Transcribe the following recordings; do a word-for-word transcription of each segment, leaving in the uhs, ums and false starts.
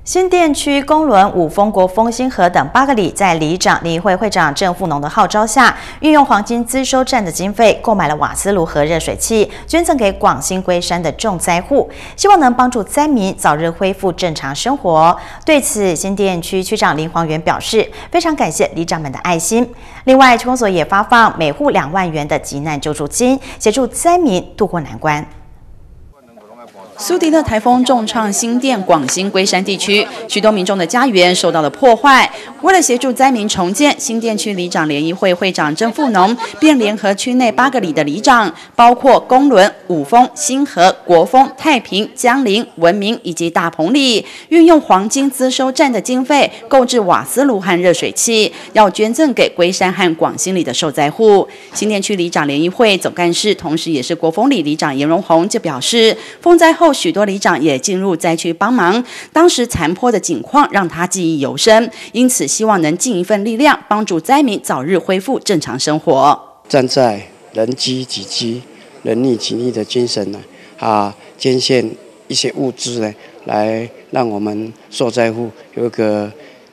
新店区公仑、五丰、国丰、新河等八个里，在里长、里会会长郑富农的号召下，运用黄金资收站的经费，购买了瓦斯炉和热水器，捐赠给广兴龟山的重灾户，希望能帮助灾民早日恢复正常生活。对此，新店区区长林煌元表示，非常感谢里长们的爱心。另外，区公所也发放每户两万元的急难救助金，协助灾民渡过难关。 苏迪勒台风重创新店、广兴龟山地区，许多民众的家园受到了破坏。为了协助灾民重建，新店区里长联谊会会长郑富农便联合区内八个里的里长，包括公仑、五丰、新河、国丰、太平、江陵、文明以及大鹏里，运用黄金资收站的经费购置瓦斯炉和热水器，要捐赠给龟山和广兴里的受灾户。新店区里长联谊会总干事，同时也是国丰里里长严荣宏就表示，风灾后 许多里长也进入灾区帮忙，当时残破的景况让他记忆犹深，因此希望能尽一份力量，帮助灾民早日恢复正常生活。 站在人饥己饥、人溺己溺的精神呢，啊，捐献一些物资呢，来让我们受灾户有一个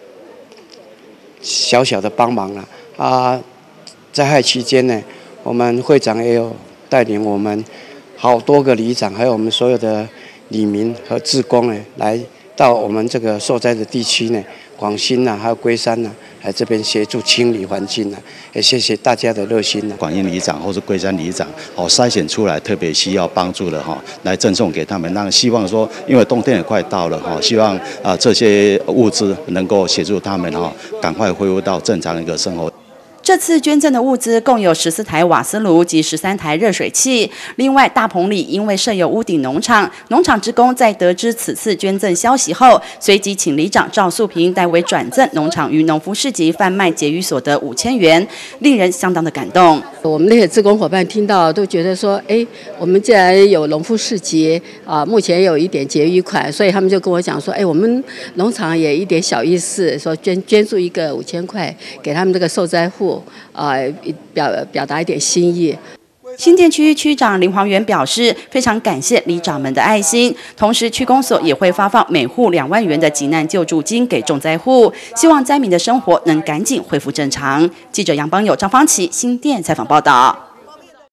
小小的帮忙了。啊，灾害期间呢，我们会长也有带领我们 好多个里长，还有我们所有的里民和志工呢，来到我们这个受灾的地区呢，广兴呐，还有龟山呐，来这边协助清理环境呐，也谢谢大家的热心呐。广兴里长或是龟山里长，哦，筛选出来特别需要帮助的哈，来赠送给他们。那希望说，因为冬天也快到了哈，希望啊这些物资能够协助他们哈，赶快恢复到正常的一个生活。 这次捐赠的物资共有十四台瓦斯炉及十三台热水器。另外，大棚里因为设有屋顶农场，农场职工在得知此次捐赠消息后，随即请里长赵素平代为转赠农场与农夫市集贩卖结余所得五千元，令人相当的感动。 我们那些志工伙伴听到都觉得说，哎，我们既然有农夫市集啊，目前有一点结余款，所以他们就跟我讲说，哎，我们农场也一点小意思，说捐捐助一个五千块给他们这个受灾户。 啊、呃，表表达一点心意。 新店区区长林煌元表示，非常感谢里长们的爱心，同时区公所也会发放每户两万元的急难救助金给重灾户，希望灾民的生活能赶紧恢复正常。记者杨邦友、张芳琪新店采访报道。